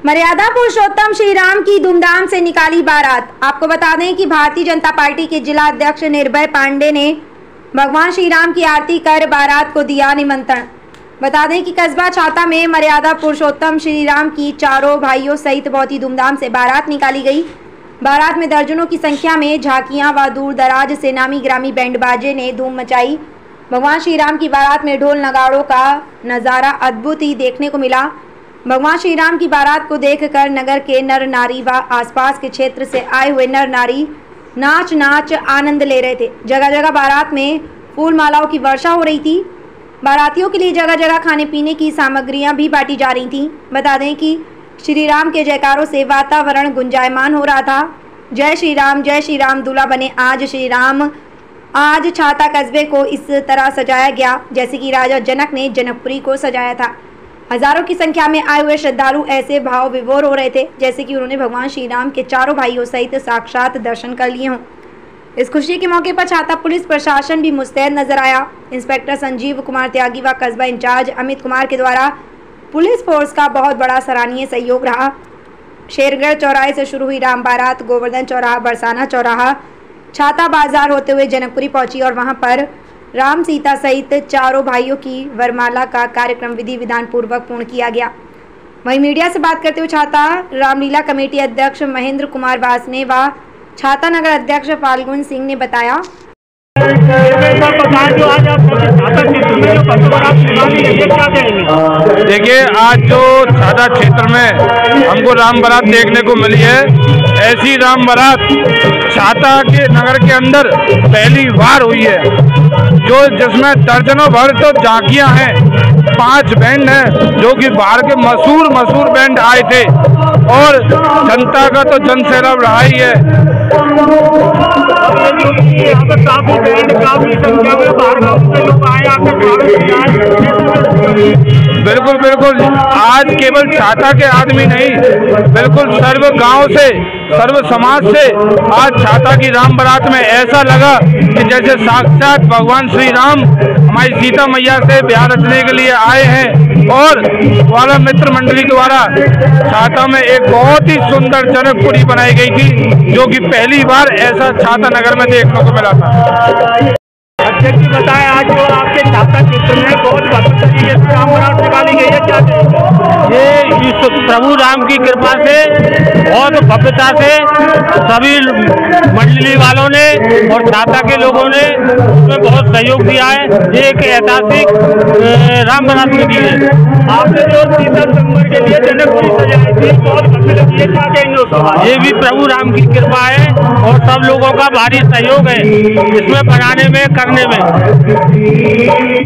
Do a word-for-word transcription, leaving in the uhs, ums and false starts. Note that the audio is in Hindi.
मर्यादा पुरुषोत्तम श्री राम की धूमधाम से निकाली बारात। आपको बता दें कि भारतीय जनता पार्टी के जिला अध्यक्ष निर्भय पांडे ने भगवान श्री राम की आरती कर बारात को दिया निमंत्रण। बता दें कि कस्बा छाता में मर्यादा पुरुषोत्तम श्री राम की चारों भाइयों सहित बहुत ही धूमधाम से बारात निकाली गई। बारात में दर्जनों की संख्या में झांकियां व दूर दराज से नामी ग्रामी बैंड बाजे ने धूम मचाई। भगवान श्री राम की बारात में ढोल नगाड़ों का नज़ारा अद्भुत ही देखने को मिला। भगवान श्री राम की बारात को देखकर नगर के नर नारी व आसपास के क्षेत्र से आए हुए नर नारी नाच नाच आनंद ले रहे थे। जगह जगह बारात में फूल मालाओं की वर्षा हो रही थी। बारातियों के लिए जगह जगह खाने पीने की सामग्रियां भी बांटी जा रही थीं। बता दें कि श्री राम के जयकारों से वातावरण गुंजायमान हो रहा था। जय श्री राम, जय श्री राम दूल्हा बने आज श्री राम। आज छाता कस्बे को इस तरह सजाया गया जैसे कि राजा जनक ने जनकपुरी को सजाया था। हजारों की संख्या में आए हुए श्रद्धालु ऐसे भाव विभोर हो रहे थे जैसे कि उन्होंने भगवान श्री राम के चारों भाइयों सहित साक्षात दर्शन कर लिए हों। इस खुशी के मौके पर छाता पुलिस प्रशासन भी मुस्तैद नजर आया। इंस्पेक्टर संजीव कुमार त्यागी व कस्बा इंचार्ज अमित कुमार के द्वारा पुलिस फोर्स का बहुत बड़ा सराहनीय सहयोग रहा। शेरगढ़ चौराहे से शुरू हुई राम बारात गोवर्धन चौराहा, बरसाना चौराहा, छाता बाजार होते हुए जनकपुरी पहुंची और वहां पर राम सीता सहित चारों भाइयों की वरमाला का कार्यक्रम विधि विधान पूर्वक पूर्ण किया गया। वहीं मीडिया से बात करते हुए छाता रामलीला कमेटी अध्यक्ष महेंद्र कुमार वासने व छाता नगर अध्यक्ष फाल्गुन सिंह ने बताया। देखिए, आज जो छाता क्षेत्र में हमको राम बारात देखने को मिली है, ऐसी राम बारात छाता के नगर के अंदर पहली बार हुई है, जो जिसमें दर्जनों भर तो झांकियां हैं, पांच बैंड हैं जो कि बाहर के मशहूर मशहूर बैंड आए थे और जनता का तो जन सैलाब रहा ही है। काफी बैंड काफी संख्या में बाहर गाँव से लोग आए बिल्कुल बिल्कुल आज केवल छाता के आदमी नहीं, बिल्कुल सर्व गांव से सर्व समाज से आज छाता की राम बारात में ऐसा लगा कि जैसे साक्षात भगवान श्री राम हमारी सीता मैया से ब्याह रचने के लिए आए हैं। और वाला मित्र मंडली द्वारा छाता में एक बहुत ही सुंदर जनकपुरी बनाई गई थी, जो कि पहली बार ऐसा छाता नगर में देखने को मिला था। अध्यक्ष जी बताएं, आज जो आपके छाता क्षेत्र में बहुत भव्य तरीके से राम बारात निकाली गई है, क्या ये प्रभु राम की कृपा से बहुत भव्यता से सभी मंडली वालों ने और छाता के लोगों ने उसमें बहुत सहयोग दिया है। ये एक ऐतिहासिक राम बारात में दी है। आपने जो सीता संगमर के लिए जनकपुरी सजाई थी, बहुत भव्य लगी है, क्या कहेंगे? ये भी प्रभु राम की कृपा है और सब लोगों का भारी सहयोग है इसमें बनाने में करने में।